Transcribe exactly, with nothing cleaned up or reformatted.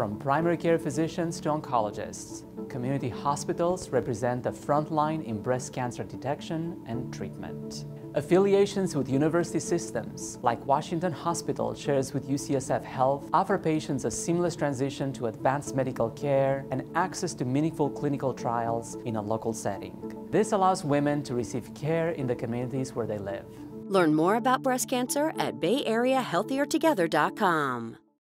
from primary care physicians to oncologists. Community hospitals represent the front line in breast cancer detection and treatment. Affiliations with university systems, like Washington Hospital shares with U C S F Health, offer patients a seamless transition to advanced medical care and access to meaningful clinical trials in a local setting. This allows women to receive care in the communities where they live. Learn more about breast cancer at bay area healthier together dot com.